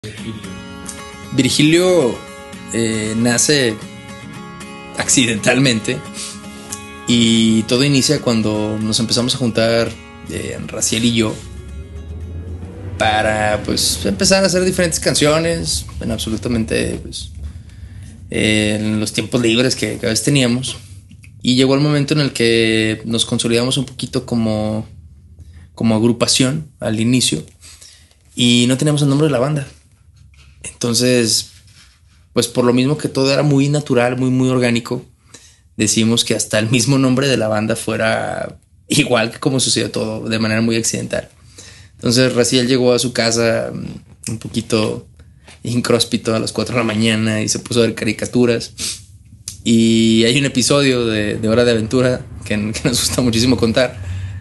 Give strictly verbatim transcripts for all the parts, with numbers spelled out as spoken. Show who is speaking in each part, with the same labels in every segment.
Speaker 1: Virgilio eh, nace accidentalmente y todo inicia cuando nos empezamos a juntar eh, Raciel y yo para pues empezar a hacer diferentes canciones en absolutamente pues, eh, en los tiempos libres que cada vez teníamos, y llegó el momento en el que nos consolidamos un poquito como, como agrupación al inicio y no teníamos el nombre de la banda. Entonces, pues por lo mismo que todo era muy natural, muy, muy orgánico, decidimos que hasta el mismo nombre de la banda fuera igual que como sucedió todo, de manera muy accidental. Entonces Raciel llegó a su casa un poquito incróspito a las cuatro de la mañana y se puso a ver caricaturas. Y hay un episodio de, de Hora de Aventura que, que nos gusta muchísimo contar,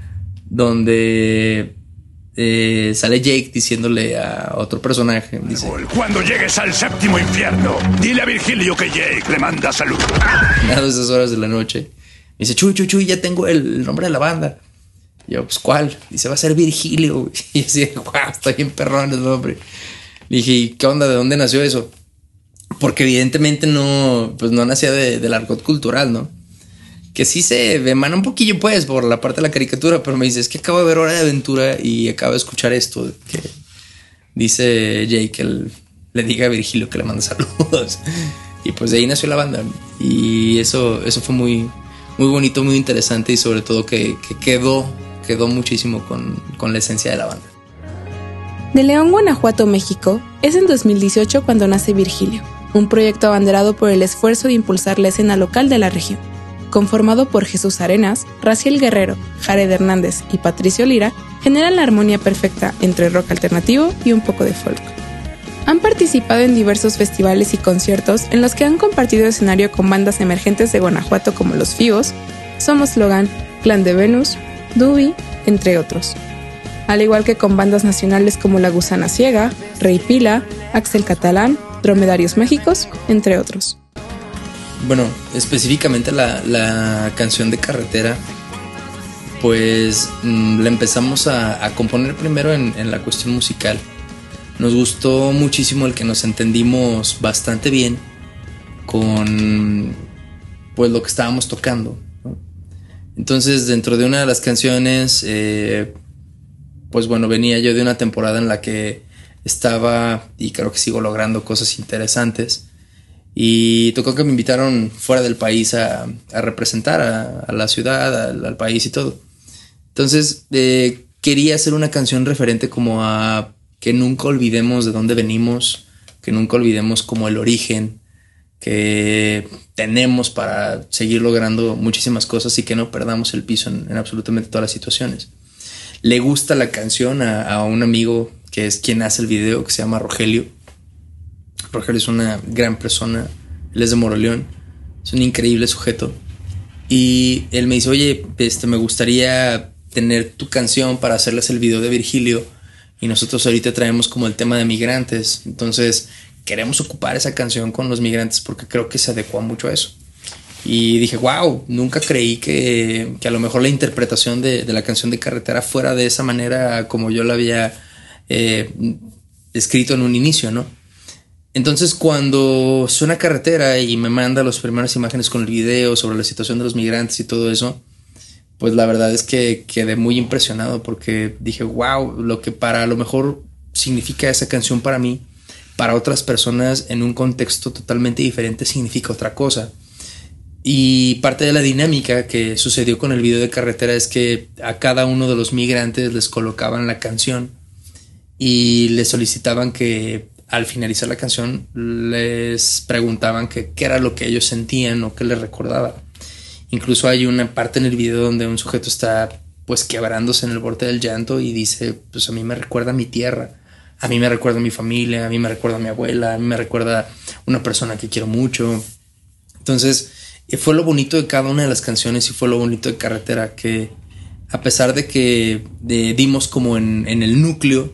Speaker 1: donde Eh, sale Jake diciéndole a otro personaje, dice:
Speaker 2: cuando llegues al séptimo infierno, dile a Virgilio que Jake le manda salud.
Speaker 1: A esas horas de la noche me dice: Chuy, Chuy, Chuy, ya tengo el nombre de la banda. Y yo, pues ¿cuál? Dice: va a ser Virgilio. Y así, wow, está bien perrón el nombre. Le dije: ¿y qué onda? ¿De dónde nació eso? Porque evidentemente no, pues no nacía de, del argot cultural, ¿no? Que sí se emana un poquillo pues por la parte de la caricatura, pero me dice: es que acabo de ver Hora de Aventura y acabo de escuchar esto que dice Jake que él, le diga a Virgilio que le manda saludos. Y pues de ahí nació la banda, y eso, eso fue muy, muy bonito, muy interesante, y sobre todo que, que quedó, quedó muchísimo con, con la esencia de la banda.
Speaker 3: De León, Guanajuato, México, es en dos mil dieciocho cuando nace Virgilio, un proyecto abanderado por el esfuerzo de impulsar la escena local de la región. Conformado por Jesús Arenas, Raciel Guerrero, Jared Hernández y Patricio Lira, generan la armonía perfecta entre rock alternativo y un poco de folk. Han participado en diversos festivales y conciertos en los que han compartido escenario con bandas emergentes de Guanajuato como Los Fíos, Somos Logan, Clan de Venus, Dubi, entre otros. Al igual que con bandas nacionales como La Gusana Ciega, Rey Pila, Axel Catalán, Dromedarios Mágicos, entre otros.
Speaker 1: Bueno, específicamente la, la canción de Carretera, pues mmm, la empezamos a, a componer primero en, en la cuestión musical. Nos gustó muchísimo el que nos entendimos bastante bien con pues lo que estábamos tocando, ¿no? Entonces, dentro de una de las canciones, eh, pues bueno, venía yo de una temporada en la que estaba, y creo que sigo logrando cosas interesantes, y tocó que me invitaron fuera del país a, a representar a, a la ciudad, al, al país y todo. Entonces eh, quería hacer una canción referente como a que nunca olvidemos de dónde venimos, que nunca olvidemos como el origen que tenemos para seguir logrando muchísimas cosas, y que no perdamos el piso en, en absolutamente todas las situaciones. Le gusta la canción a, a un amigo que es quien hace el video, que se llama Rogelio. Rogelio es una gran persona, él es de Moroleón, es un increíble sujeto, y él me dice: oye, este, me gustaría tener tu canción para hacerles el video de Virgilio, y nosotros ahorita traemos como el tema de migrantes, entonces queremos ocupar esa canción con los migrantes porque creo que se adecua mucho a eso. Y dije: wow, nunca creí que, que a lo mejor la interpretación de, de la canción de Carretera fuera de esa manera como yo la había eh, escrito en un inicio, ¿no? Entonces, cuando suena Carretera y me manda las primeras imágenes con el video sobre la situación de los migrantes y todo eso, pues la verdad es que quedé muy impresionado, porque dije: wow, lo que para a lo mejor significa esa canción para mí, para otras personas en un contexto totalmente diferente significa otra cosa. Y parte de la dinámica que sucedió con el video de Carretera es que a cada uno de los migrantes les colocaban la canción y les solicitaban que al finalizar la canción les preguntaban que, qué era lo que ellos sentían o qué les recordaba. Incluso hay una parte en el video donde un sujeto está pues quebrándose en el borde del llanto y dice: pues a mí me recuerda a mi tierra, a mí me recuerda a mi familia, a mí me recuerda a mi abuela, a mí me recuerda a una persona que quiero mucho. Entonces fue lo bonito de cada una de las canciones, y fue lo bonito de Carretera, que a pesar de que de, dimos como en, en el núcleo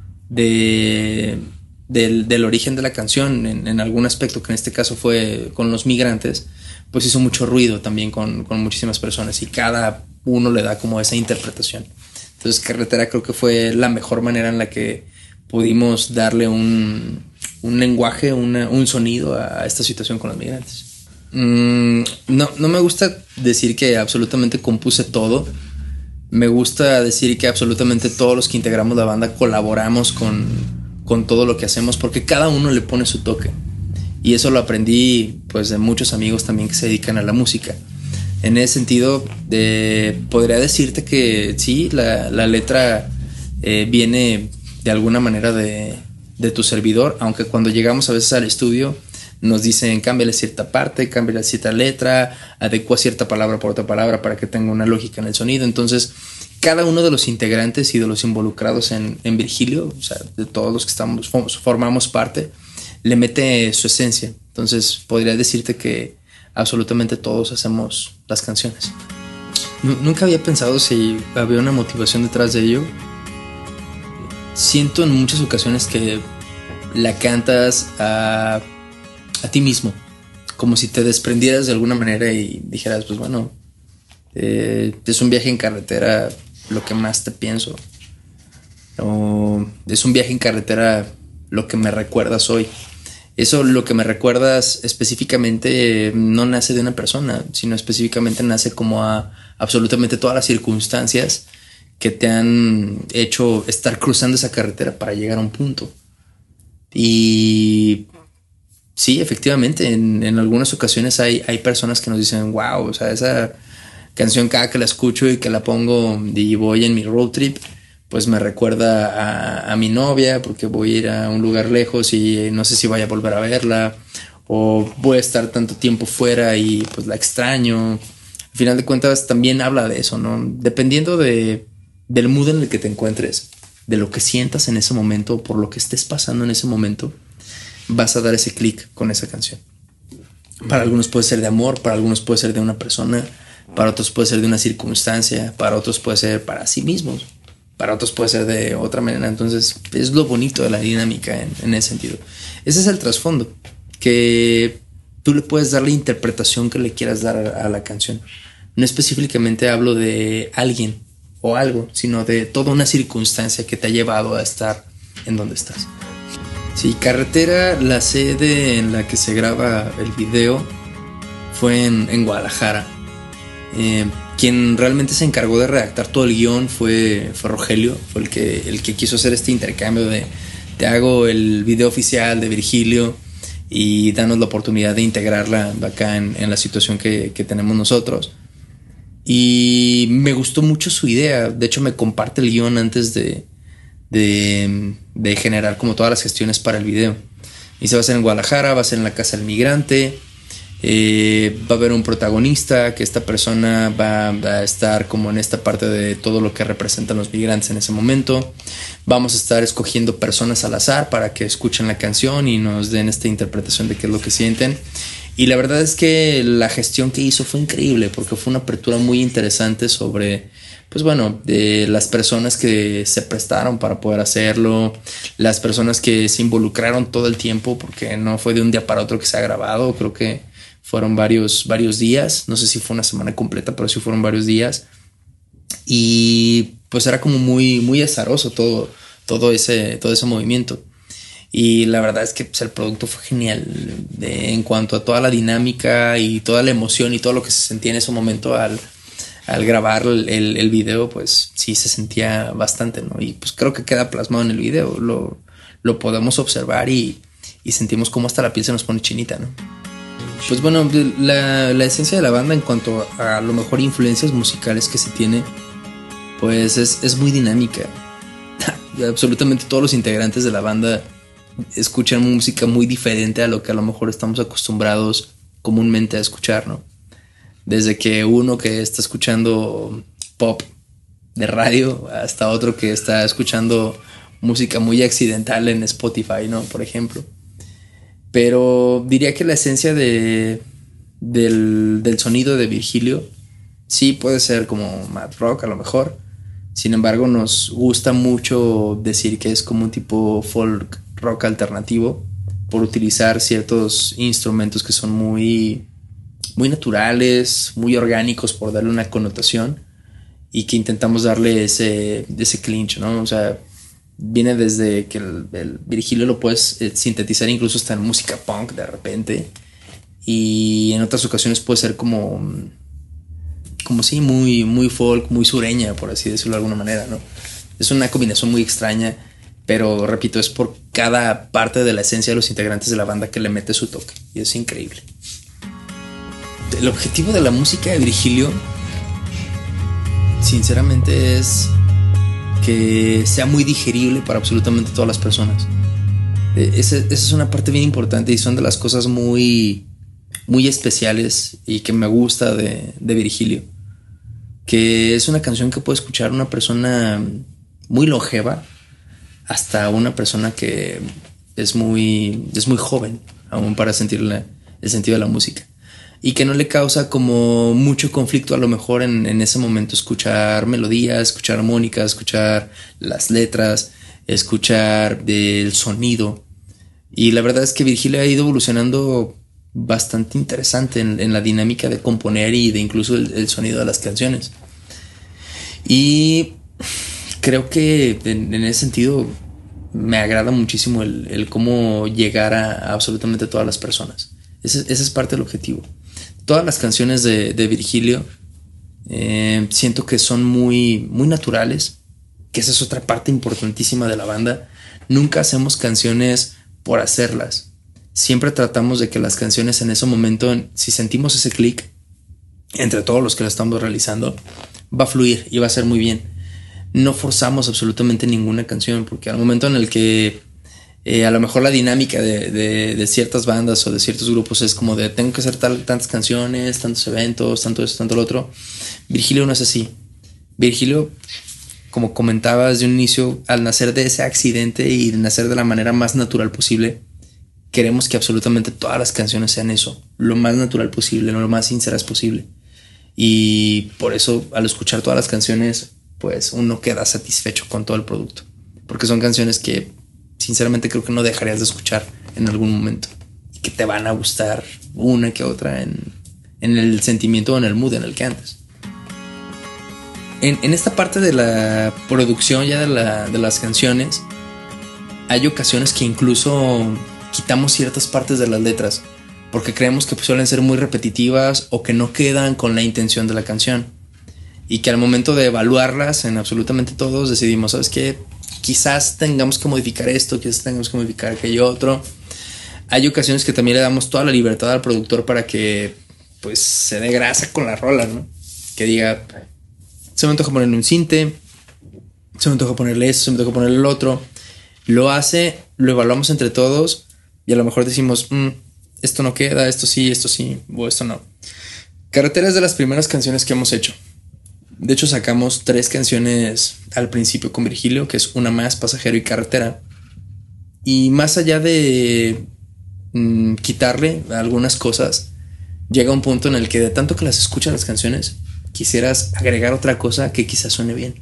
Speaker 1: de... Del, del origen de la canción en, en algún aspecto, que en este caso fue con los migrantes, pues hizo mucho ruido también con, con muchísimas personas, y cada uno le da como esa interpretación. Entonces Carretera creo que fue la mejor manera en la que pudimos darle un, un lenguaje, una, un sonido a esta situación con los migrantes. Mm, no, no me gusta decir que absolutamente compuse todo. Me gusta decir que absolutamente todos los que integramos la banda colaboramos con, con todo lo que hacemos, porque cada uno le pone su toque. Y eso lo aprendí pues de muchos amigos también que se dedican a la música. En ese sentido, eh, podría decirte que sí, la, la letra eh, viene de alguna manera de, de tu servidor, aunque cuando llegamos a veces al estudio nos dicen cámbiale cierta parte, cámbiale cierta letra, adecua cierta palabra por otra palabra para que tenga una lógica en el sonido. Entonces, cada uno de los integrantes y de los involucrados en, en Virgilio, o sea, de todos los que estamos, formamos parte, le mete su esencia. Entonces, podría decirte que absolutamente todos hacemos las canciones. Nunca había pensado si había una motivación detrás de ello. Siento en muchas ocasiones que la cantas a, a ti mismo, como si te desprendieras de alguna manera y dijeras, pues bueno, eh, es un viaje en carretera lo que más te pienso, o es un viaje en carretera lo que me recuerdas hoy. Eso, lo que me recuerdas específicamente, no nace de una persona, sino específicamente nace como a absolutamente todas las circunstancias que te han hecho estar cruzando esa carretera para llegar a un punto. Y sí, efectivamente, en, en algunas ocasiones hay, hay personas que nos dicen, wow, o sea, esa canción cada que la escucho y que la pongo y voy en mi road trip, pues me recuerda a, a mi novia, porque voy a ir a un lugar lejos y no sé si vaya a volver a verla, o voy a estar tanto tiempo fuera y pues la extraño. Al final de cuentas también habla de eso, ¿no? Dependiendo de, del mood en el que te encuentres, de lo que sientas en ese momento, por lo que estés pasando en ese momento, vas a dar ese clic con esa canción. Para algunos puede ser de amor, para algunos puede ser de una persona, para otros puede ser de una circunstancia, para otros puede ser para sí mismos, para otros puede ser de otra manera. Entonces es lo bonito de la dinámica en, en ese sentido. Ese es el trasfondo, que tú le puedes dar la interpretación que le quieras dar a, a la canción. No específicamente hablo de alguien o algo, sino de toda una circunstancia que te ha llevado a estar en donde estás. Sí, Carretera, la sede en la que se graba el video fue en, en Guadalajara. Eh, quien realmente se encargó de redactar todo el guión fue, fue Rogelio, fue el que, el que quiso hacer este intercambio de te hago el video oficial de Virgilio y danos la oportunidad de integrarla acá en, en la situación que, que tenemos nosotros. Y me gustó mucho su idea. De hecho, me comparte el guión antes de, de, de generar como todas las gestiones para el video. Y se va a hacer en Guadalajara, va a ser en la Casa del Migrante. Eh, va a haber un protagonista, que esta persona va a estar como en esta parte de todo lo que representan los migrantes en ese momento. Vamos a estar escogiendo personas al azar para que escuchen la canción y nos den esta interpretación de qué es lo que sienten. Y la verdad es que la gestión que hizo fue increíble, porque fue una apertura muy interesante sobre, pues bueno, de las personas que se prestaron para poder hacerlo, las personas que se involucraron todo el tiempo, porque no fue de un día para otro que se ha grabado. Creo que fueron varios, varios días, no sé si fue una semana completa, pero sí fueron varios días. Y pues era como muy, muy azaroso todo, todo, ese, todo ese movimiento. Y la verdad es que pues, el producto fue genial de, en cuanto a toda la dinámica y toda la emoción y todo lo que se sentía en ese momento al, al grabar el, el, el video, pues sí se sentía bastante, ¿no? Y pues creo que queda plasmado en el video, lo, lo podemos observar y, y sentimos cómo hasta la piel se nos pone chinita, ¿no? Pues bueno, la, la esencia de la banda en cuanto a, a lo mejor influencias musicales que se tiene, pues es, es muy dinámica. Absolutamente todos los integrantes de la banda escuchan música muy diferente a lo que a lo mejor estamos acostumbrados comúnmente a escuchar, ¿no? Desde que uno que está escuchando pop de radio hasta otro que está escuchando música muy accidental en Spotify, ¿no? Por ejemplo. Pero diría que la esencia de, del, del sonido de Virgilio sí puede ser como mad rock a lo mejor. Sin embargo, nos gusta mucho decir que es como un tipo folk rock alternativo, por utilizar ciertos instrumentos que son muy, muy naturales, muy orgánicos, por darle una connotación, y que intentamos darle ese, ese clinch, ¿no? O sea, Viene desde que el, el Virgilio lo puedes eh, sintetizar incluso hasta en música punk de repente. Y en otras ocasiones puede ser como, como sí, muy, muy folk, muy sureña, por así decirlo de alguna manera, ¿no? Es una combinación muy extraña, pero repito, es por cada parte de la esencia de los integrantes de la banda que le mete su toque. Y es increíble. El objetivo de la música de Virgilio, sinceramente, es que sea muy digerible para absolutamente todas las personas. Esa, esa es una parte bien importante y son de las cosas muy, muy especiales y que me gusta de, de Virgilio. Que es una canción que puede escuchar una persona muy longeva hasta una persona que es muy, es muy joven aún para sentir la, el sentido de la música. Y que no le causa como mucho conflicto a lo mejor en, en ese momento escuchar melodías, escuchar armónicas, escuchar las letras, escuchar el sonido. Y la verdad es que Virgilio ha ido evolucionando bastante interesante en, en la dinámica de componer y de incluso el, el sonido de las canciones. Y creo que en, en ese sentido me agrada muchísimo el, el cómo llegar a, a absolutamente todas las personas. Ese, ese es parte del objetivo. Todas las canciones de, de Virgilio eh, siento que son muy, muy naturales, que esa es otra parte importantísima de la banda. Nunca hacemos canciones por hacerlas. Siempre tratamos de que las canciones en ese momento, si sentimos ese clic entre todos los que lo estamos realizando, va a fluir y va a ser muy bien. No forzamos absolutamente ninguna canción, porque al momento en el que Eh, a lo mejor la dinámica de, de, de ciertas bandas o de ciertos grupos es como de tengo que hacer tal, tantas canciones, tantos eventos, tanto esto, tanto lo otro. Virgilio no es así. Virgilio, como comentaba desde un inicio, al nacer de ese accidente y de nacer de la manera más natural posible, queremos que absolutamente todas las canciones sean eso, lo más natural posible, lo más sinceras posible. Y por eso al escuchar todas las canciones, pues uno queda satisfecho con todo el producto, porque son canciones que sinceramente creo que no dejarías de escuchar en algún momento y que te van a gustar una que otra en, en el sentimiento o en el mood en el que antes. En, en esta parte de la producción ya de, la, de las canciones hay ocasiones que incluso quitamos ciertas partes de las letras porque creemos que suelen ser muy repetitivas o que no quedan con la intención de la canción, y que al momento de evaluarlas en absolutamente todos decidimos, ¿sabes qué? Quizás tengamos que modificar esto, quizás tengamos que modificar aquello otro. Hay ocasiones que también le damos toda la libertad al productor para que pues se dé grasa con la rola, ¿no? Que diga, se me antoja ponerle un cinte, se me antoja ponerle esto, se me antoja ponerle el otro. Lo hace, lo evaluamos entre todos y a lo mejor decimos, mm, esto no queda, esto sí, esto sí, o esto no. Carretera es de las primeras canciones que hemos hecho. De hecho sacamos tres canciones al principio con Virgilio, que es Una Más, Pasajero y Carretera. Y más allá de mmm, quitarle algunas cosas, llega un punto en el que de tanto que las escuchas las canciones, quisieras agregar otra cosa que quizás suene bien.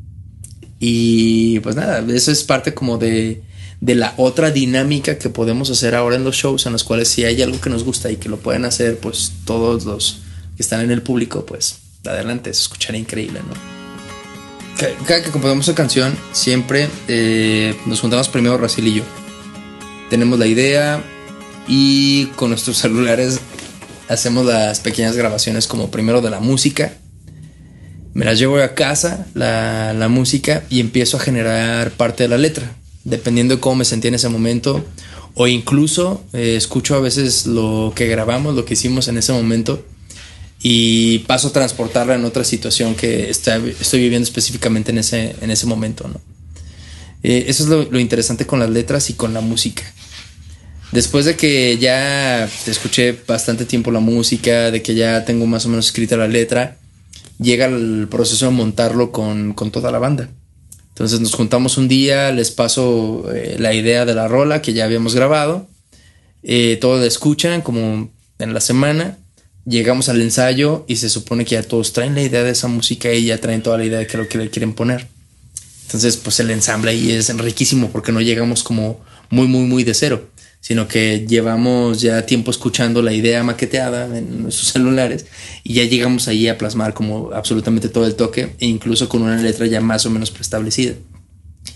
Speaker 1: Y pues nada, eso es parte como de, de la otra dinámica que podemos hacer ahora en los shows, en los cuales si hay algo que nos gusta y que lo pueden hacer pues todos los que están en el público, pues adelante, se escuchará increíble, ¿no? Cada que componemos una canción, siempre eh, nos juntamos primero Raciel y yo. Tenemos la idea y con nuestros celulares hacemos las pequeñas grabaciones como primero de la música. Me las llevo a casa, la, la música, y empiezo a generar parte de la letra, dependiendo de cómo me sentí en ese momento. O incluso eh, escucho a veces lo que grabamos, lo que hicimos en ese momento, y paso a transportarla en otra situación que está, estoy viviendo específicamente en ese, en ese momento, ¿no? Eh, eso es lo, lo interesante con las letras y con la música. Después de que ya escuché bastante tiempo la música, de que ya tengo más o menos escrita la letra, llega el proceso de montarlo con, con toda la banda. Entonces nos juntamos un día, les paso eh, la idea de la rola que ya habíamos grabado, eh, todos la escuchan como en la semana. Llegamos al ensayo y se supone que ya todos traen la idea de esa música y ya traen toda la idea de que lo que le quieren poner. Entonces pues el ensamble ahí es riquísimo porque no llegamos como muy muy muy de cero, sino que llevamos ya tiempo escuchando la idea maqueteada en nuestros celulares y ya llegamos ahí a plasmar como absolutamente todo el toque, e incluso con una letra ya más o menos preestablecida.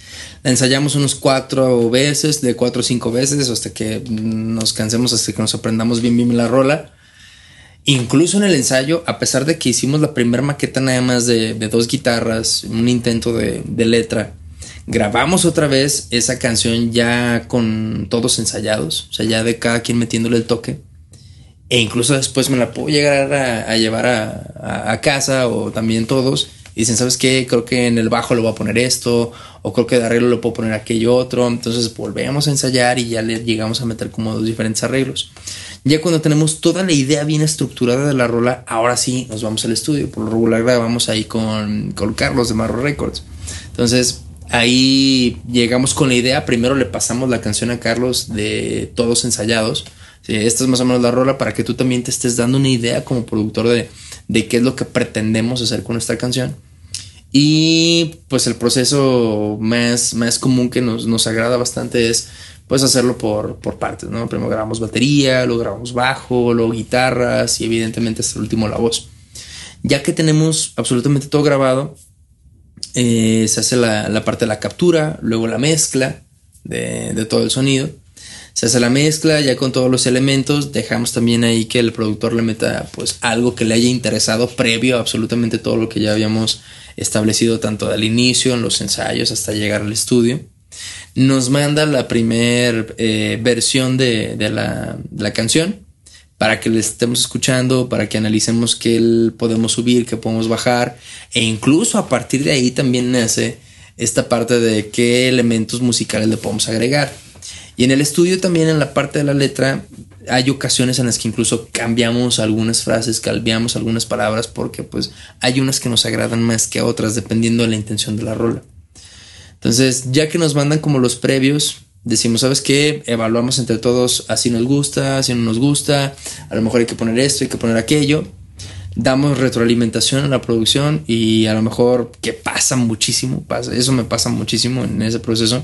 Speaker 1: La ensayamos unos cuatro veces, de cuatro o cinco veces, hasta que nos cansemos, hasta que nos aprendamos bien bien la rola. Incluso en el ensayo, a pesar de que hicimos la primera maqueta nada más de, de dos guitarras, un intento de, de letra, grabamos otra vez esa canción ya con todos ensayados, o sea, ya de cada quien metiéndole el toque. E incluso después me la puedo llegar a, a llevar a, a, a casa, o también todos. Y dicen, ¿sabes qué? Creo que en el bajo le voy a poner esto, o creo que de arreglo le puedo poner aquello otro. Entonces volvemos a ensayar y ya le llegamos a meter como dos diferentes arreglos. Ya cuando tenemos toda la idea bien estructurada de la rola, ahora sí nos vamos al estudio. Por lo regular grabamos ahí con, con Carlos de Marro Records. Entonces ahí llegamos con la idea. Primero le pasamos la canción a Carlos de todos ensayados. Sí, esta es más o menos la rola, para que tú también te estés dando una idea como productor de, de qué es lo que pretendemos hacer con esta canción. Y pues el proceso más, más común que nos, nos agrada bastante es pues hacerlo por, por partes, ¿no? Primero grabamos batería, luego grabamos bajo, luego guitarras y evidentemente hasta el último la voz. Ya que tenemos absolutamente todo grabado, eh, se hace la, la parte de la captura, luego la mezcla de, de todo el sonido. Se hace la mezcla ya con todos los elementos. Dejamos también ahí que el productor le meta pues algo que le haya interesado previo a absolutamente todo lo que ya habíamos establecido, tanto al inicio, en los ensayos, hasta llegar al estudio. Nos manda la primer eh, versión de, de, la, de la canción para que le estemos escuchando, para que analicemos qué podemos subir, qué podemos bajar, e incluso a partir de ahí también nace esta parte de qué elementos musicales le podemos agregar. Y en el estudio también, en la parte de la letra, hay ocasiones en las que incluso cambiamos algunas frases, cambiamos algunas palabras, porque pues hay unas que nos agradan más que otras dependiendo de la intención de la rola. Entonces, ya que nos mandan como los previos, decimos, ¿sabes qué? Evaluamos entre todos, así nos gusta, así no nos gusta, a lo mejor hay que poner esto, hay que poner aquello. Damos retroalimentación a la producción y a lo mejor, que pasa muchísimo, pasa, eso me pasa muchísimo en ese proceso,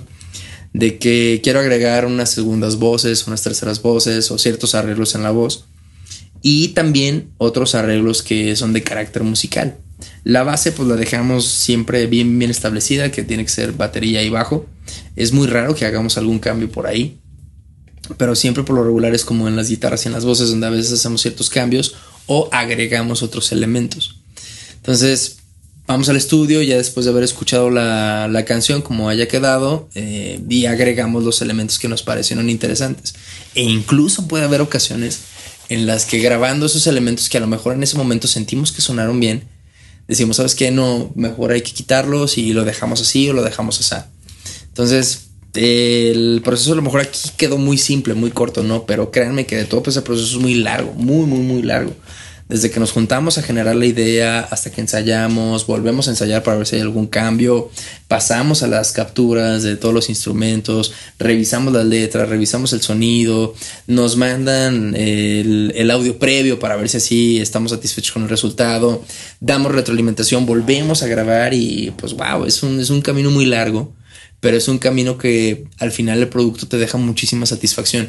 Speaker 1: de que quiero agregar unas segundas voces, unas terceras voces o ciertos arreglos en la voz, y también otros arreglos que son de carácter musical. La base pues la dejamos siempre bien bien establecida, que tiene que ser batería y bajo. Es muy raro que hagamos algún cambio por ahí, pero siempre por lo regular es como en las guitarras y en las voces, donde a veces hacemos ciertos cambios o agregamos otros elementos. Entonces vamos al estudio ya después de haber escuchado la, la canción como haya quedado, eh, y agregamos los elementos que nos parecieron interesantes. E incluso puede haber ocasiones en las que grabando esos elementos que a lo mejor en ese momento sentimos que sonaron bien, decimos, ¿sabes qué? No, mejor hay que quitarlos y lo dejamos así o lo dejamos así. Entonces el proceso a lo mejor aquí quedó muy simple, muy corto, ¿no? Pero créanme que de todo pues, ese proceso es muy largo, muy, muy, muy largo. Desde que nos juntamos a generar la idea hasta que ensayamos, volvemos a ensayar para ver si hay algún cambio, pasamos a las capturas de todos los instrumentos, revisamos las letras, revisamos el sonido, nos mandan el, el audio previo para ver si así estamos satisfechos con el resultado, damos retroalimentación, volvemos a grabar y pues wow, es un, es un camino muy largo, pero es un camino que al final el producto te deja muchísima satisfacción.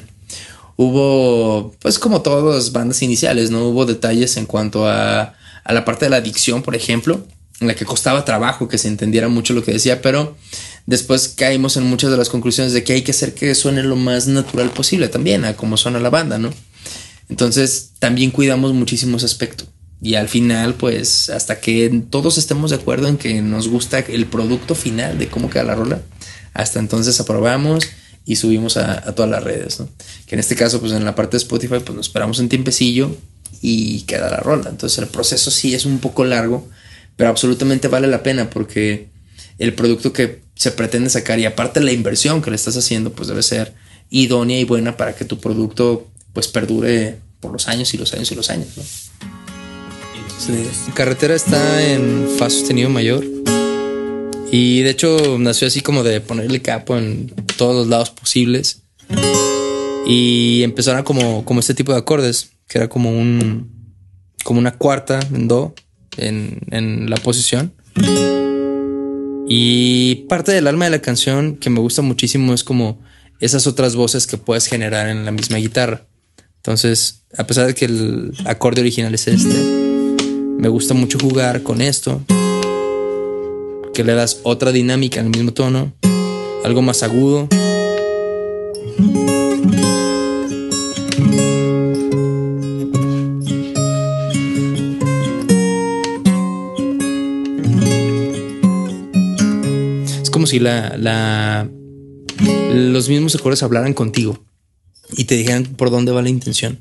Speaker 1: Hubo, pues como todas las bandas iniciales, ¿no? Hubo detalles en cuanto a, a la parte de la dicción, por ejemplo, en la que costaba trabajo que se entendiera mucho lo que decía, pero después caímos en muchas de las conclusiones de que hay que hacer que suene lo más natural posible también, a como suena la banda, ¿no? Entonces también cuidamos muchísimo ese aspecto. Y al final, pues, hasta que todos estemos de acuerdo en que nos gusta el producto final de cómo queda la rola, hasta entonces aprobamos y subimos a, a todas las redes, ¿no? Que en este caso, pues en la parte de Spotify, pues nos esperamos un tiempecillo y queda la rola. Entonces el proceso sí es un poco largo, pero absolutamente vale la pena, porque el producto que se pretende sacar y aparte la inversión que le estás haciendo, pues debe ser idónea y buena para que tu producto pues perdure por los años y los años y los años, ¿no? Sí. Carretera está en fa sostenido mayor. Y de hecho nació así como de ponerle capo en todos los lados posibles. Y empezaron como, como este tipo de acordes, que era como un como una cuarta en do en, en la posición. Y parte del alma de la canción que me gusta muchísimo es como esas otras voces que puedes generar en la misma guitarra. Entonces, a pesar de que el acorde original es este, me gusta mucho jugar con esto, que le das otra dinámica en el mismo tono, algo más agudo. Es como si la, la los mismos acordes hablaran contigo y te dijeran por dónde va la intención.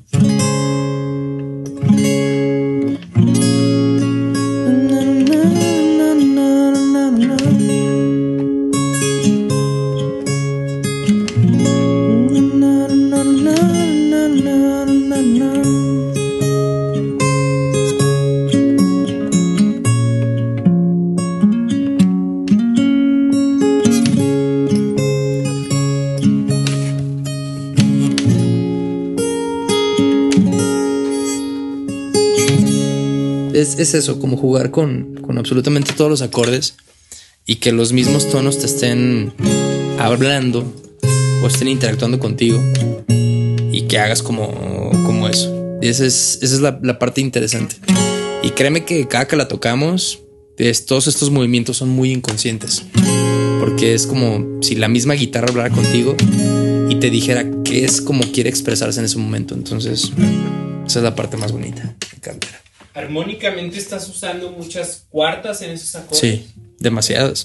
Speaker 1: Es, es eso, como jugar con, con absolutamente todos los acordes y que los mismos tonos te estén hablando o estén interactuando contigo y que hagas como, como eso. Y esa es, esa es la, la parte interesante. Y créeme que cada que la tocamos, es, todos estos movimientos son muy inconscientes, porque es como si la misma guitarra hablara contigo y te dijera qué es como quiere expresarse en ese momento. Entonces, esa es la parte más bonita. Me encanta.
Speaker 4: Armónicamente estás usando muchas cuartas en esos acordes.
Speaker 1: Sí, demasiadas.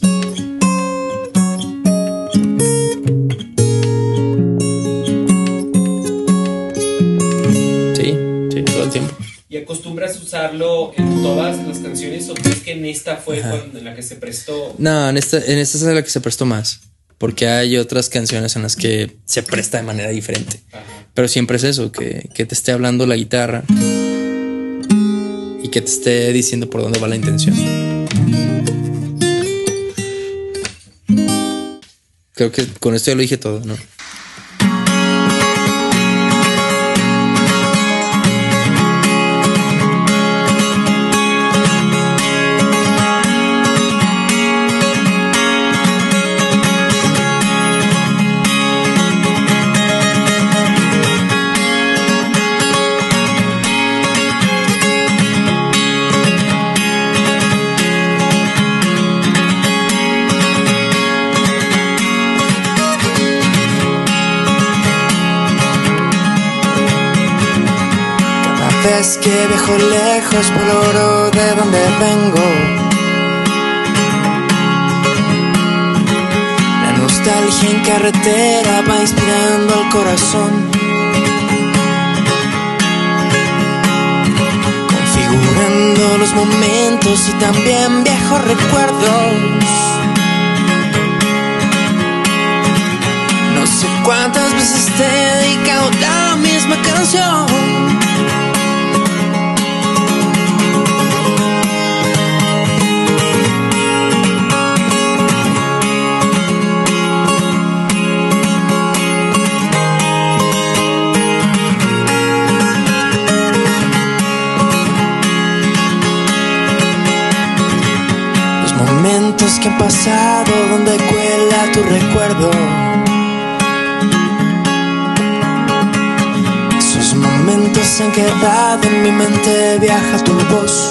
Speaker 1: Sí, sí, todo el tiempo.
Speaker 4: ¿Y acostumbras usarlo en todas las canciones o crees que en esta fue cuando, en la que se prestó?
Speaker 1: No, en esta, en esta es la que se prestó más, porque hay otras canciones en las que se presta de manera diferente. Ajá. Pero siempre es eso, que, que te esté hablando la guitarra y que te esté diciendo por dónde va la intención. Creo que con esto ya lo dije todo, ¿no?
Speaker 5: Es que viajo lejos por el oro de donde vengo. La nostalgia en carretera va inspirando al corazón, configurando los momentos y también viejos recuerdos. No sé cuántas veces te he dedicado la misma canción. Que han pasado donde cuela tu recuerdo. Esos momentos se han quedado en mi mente, viaja tu voz.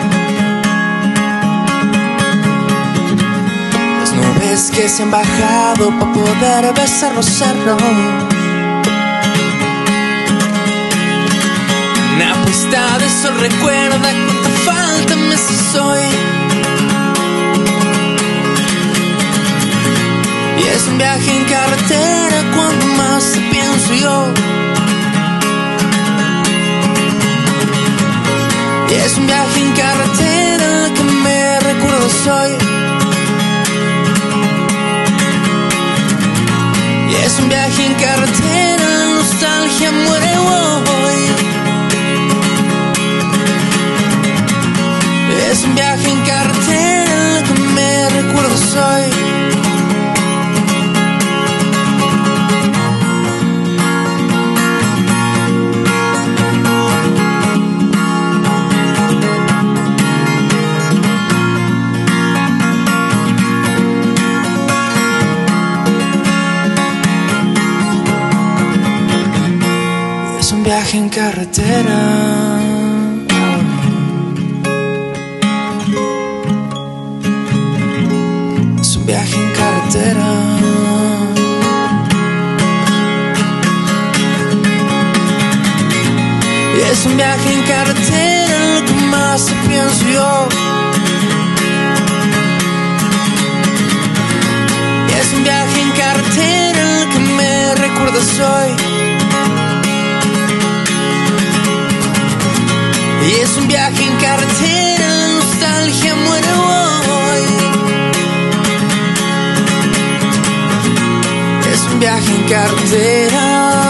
Speaker 5: Las nubes que se han bajado para poder besar los cerros. Una puesta de sol recuerda cuánta falta me haces hoy. Y es un viaje en carretera cuando más te pienso yo. Y es un viaje en carretera en la que me recuerdo soy. Y es un viaje en carretera, la nostalgia muere hoy. Y es un viaje en carretera en la que me recuerdo soy. Viaje en carretera. Es un viaje en carretera. es un viaje en carretera lo que más te pienso yo. Y es un viaje en carretera lo que me recuerdas hoy. Y es un viaje en carretera, la nostalgia muere hoy. Es un viaje en carretera.